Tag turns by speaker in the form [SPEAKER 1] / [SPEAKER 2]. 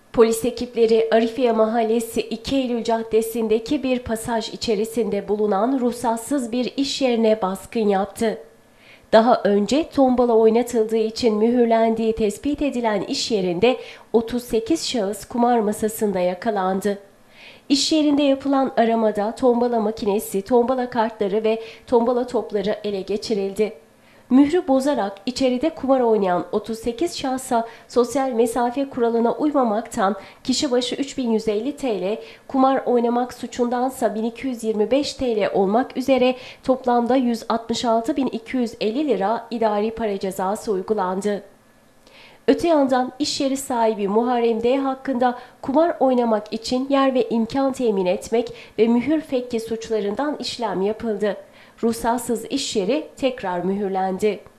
[SPEAKER 1] Polis ekipleri Arifiye Mahallesi 2 Eylül Caddesi'ndeki bir pasaj içerisinde bulunan ruhsatsız bir iş yerine baskın yaptı. Daha önce tombala oynatıldığı için mühürlendiği tespit edilen iş yerinde 38 şahıs kumar masasında yakalandı. İş yerinde yapılan aramada tombala makinesi, tombala kartları ve tombala topları ele geçirildi. Mührü bozarak içeride kumar oynayan 38 şahsa sosyal mesafe kuralına uymamaktan kişi başı 3.150 TL, kumar oynamak suçundansa 1.225 TL olmak üzere toplamda 166.250 lira idari para cezası uygulandı. Öte yandan iş yeri sahibi Muharrem D. hakkında kumar oynamak için yer ve imkan temin etmek ve mühür fekki suçlarından işlem yapıldı. Ruhsatsız iş yeri tekrar mühürlendi.